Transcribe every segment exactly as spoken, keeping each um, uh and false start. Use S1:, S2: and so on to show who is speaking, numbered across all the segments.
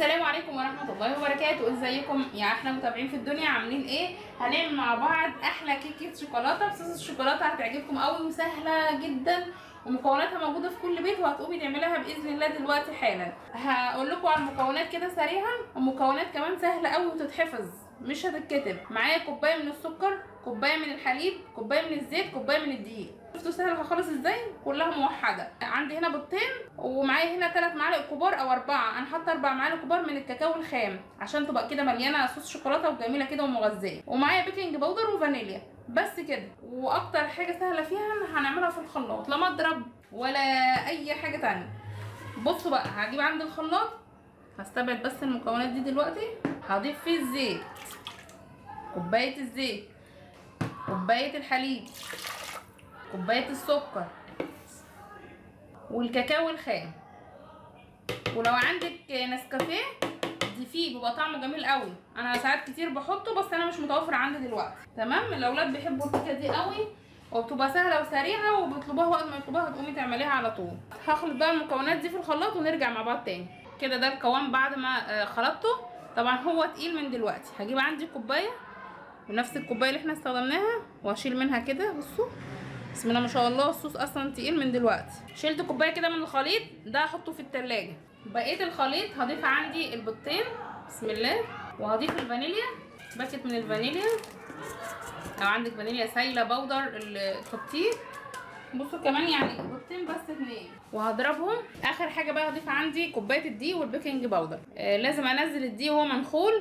S1: السلام عليكم ورحمه الله وبركاته. ازيكم يا احلى متابعين في الدنيا؟ عاملين ايه؟ هنعمل مع بعض احلى كيكه شوكولاته بصوص الشوكولاته، هتعجبكم قوي وسهله جدا ومكوناتها موجوده في كل بيت، وهتقومي تعمليها باذن الله دلوقتي حالا. هقول لكم على المكونات كده سريعا، المكونات كمان سهله قوي وتتحفظ مش هتتكتب. معايا كوبايه من السكر، كوبايه من الحليب، كوبايه من الزيت، كوبايه من الدقيق. شفتوا سهله خالص ازاي؟ كلها موحده. عندي هنا بيضتين، ومعايا هنا ثلاث معالق كبار او اربعه، انا حاطه اربع معالق كبار من الكاكاو الخام عشان تبقى كده مليانه صوص شوكولاته وجميله كده ومغذيه. ومعايا بيكنج باودر وفانيليا، بس كده. واكتر حاجه سهله فيها ان هنعملها في الخلاط، لا مضرب ولا اي حاجه تانية. بصوا بقى، هجيب عند الخلاط، هستبعد بس المكونات دي دلوقتي. هضيف فيه الزيت، كوبايه الزيت، كوبايه الحليب، كوبايه السكر، والكاكاو الخام. ولو عندك نسكافيه ضيفيه، بيبقى طعمه جميل قوي. انا ساعات كتير بحطه بس انا مش متوفر عندي دلوقتي. تمام. الاولاد بيحبوا الكيكه دي قوي، وبتبقى سهله وسريعه، وبيطلبوها وقت ما يطلبوها تقومي تعمليها على طول. هخلط بقى المكونات دي في الخلاط ونرجع مع بعض تاني. كده ده القوام بعد ما خلطته. طبعا هو تقيل من دلوقتي. هجيب عندي كوبايه ونفس الكوبايه اللي احنا استخدمناها، وهشيل منها كده. بصوا بسم الله ما شاء الله، الصوص اصلا تقيل من دلوقتي. شلت كوبايه كده من الخليط ده، هحطه في التلاجة. بقيه الخليط هضيف عندي البيضتين بسم الله، وهضيف الفانيليا، باكت من الفانيليا. لو عندك فانيليا سايله بودر تحطيه. بصوا كمان يعني بيضتين بس اتنين، وهضربهم. اخر حاجه بقى هضيف عندي كوبايه الدقيق والبيكنج باودر. آه لازم انزل الدقيق وهو منخول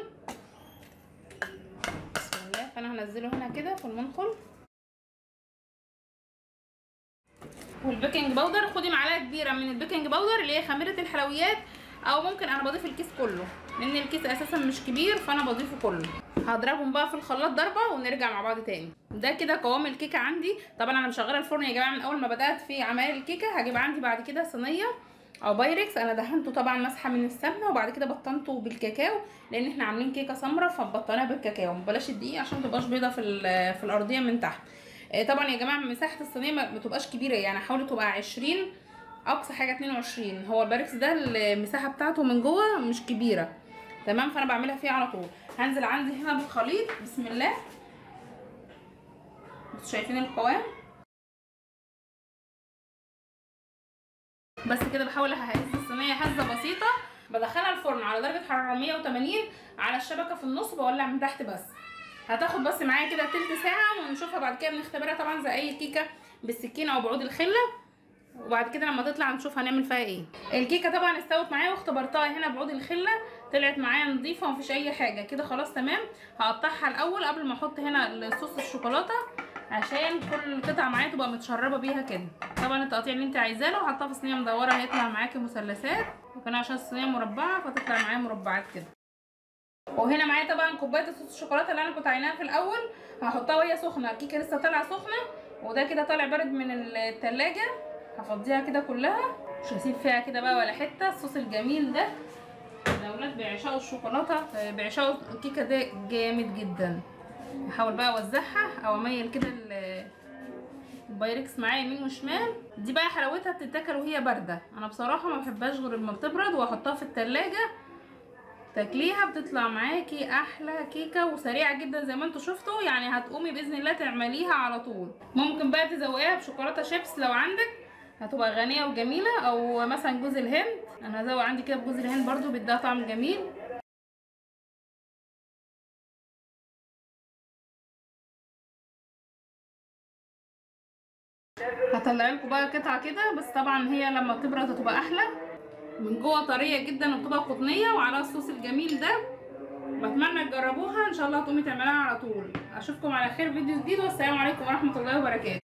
S1: بسم الله، فانا هنزله هنا كده في المنخل. والبيكنج باودر خدي معلقه كبيره من البيكنج باودر اللي هي خميره الحلويات، او ممكن انا بضيف الكيس كله لان الكيس اساسا مش كبير، فانا بضيفه كله. هضربهم بقى في الخلاط ضربه ونرجع مع بعض تاني. ده كده قوام الكيكه عندي. طبعا انا مشغله الفرن يا جماعه من اول ما بدات في عمايل الكيكه. هجيب عندي بعد كده صينيه او بايركس، انا دهنته طبعا مسحه من السمنه، وبعد كده بطنته بالكاكاو لان احنا عاملين كيكه سمراء، فبطناها بالكاكاو. بلاش الدقيق عشان متبقاش بيضه في في الارضيه من تحت. طبعا يا جماعه مساحه الصينيه ما تبقاش كبيره، يعني حاولي تبقى عشرين، اقصى حاجه اتنين وعشرين. هو الباركس ده المساحه بتاعته من جوه مش كبيره. تمام. فانا بعملها فيه على طول. هنزل عندي هنا بالخليط بسم الله. بصوا شايفين القوام؟ بس كده. بحاول اهز الصينيه هزه بسيطه، بدخلها الفرن على درجه حراره مية وتمانين على الشبكه في النص، بولع من تحت بس. هتاخد بس معايا كده تلت ساعه، ونشوفها بعد كده بنختبرها طبعا زي اي كيكه بالسكينه او بعود الخله. وبعد كده لما تطلع نشوف هنعمل فيها ايه. الكيكه طبعا استوت معايا واختبرتها هنا بعود الخله، طلعت معايا نظيفه ومفيش اي حاجه كده. خلاص تمام. هقطعها الاول قبل ما احط هنا صوص الشوكولاته، عشان كل قطعه معايا تبقى متشربه بيها كده. طبعا التقطيع اللي انت عايزاه، لو حطها في صينيه مدوره هيطلع معاكي مثلثات، وكان عشان الصينيه مربعه فتطلع معايا مربعات كده. وهنا معايا طبعا كوبايه صوص الشوكولاته اللي انا كنت عيناها في الاول، هحطها وهي سخنه. الكيكه لسه طالعه سخنه، وده كده طالع بارد من التلاجة. هفضيها كده كلها، مش هسيب فيها كده بقى ولا حته. الصوص الجميل ده الاولاد بيعشقوا الشوكولاته، بيعشقوا الكيكه ده جامد جدا. هحاول بقى اوزعها او اميل كده البايركس معايا يمين وشمال. دي بقى حلاوتها بتتاكل وهي بارده. انا بصراحه ما بحبهاش غير لما بتبرد، واحطها في التلاجة تاكليها بتطلع معاكي احلى كيكه وسريعه جدا زي ما انتوا شفتوا. يعني هتقومي باذن الله تعمليها على طول. ممكن بقى تزوقيها بشوكولاته شيبس لو عندك، هتبقى غنيه وجميله، او مثلا جوز الهند. انا هزوق عندي كده بجوز الهند برضو، بيديها طعم جميل. هطلع لكم بقى قطعه كده، بس طبعا هي لما بتبرد هتبقى احلى. من جوه طريه جدا وبتبقى قطنيه وعلى الصوص الجميل ده. بتمنى تجربوها ان شاء الله، تقومي تعملوها على طول. اشوفكم على خير فيديو جديد، والسلام عليكم ورحمه الله وبركاته.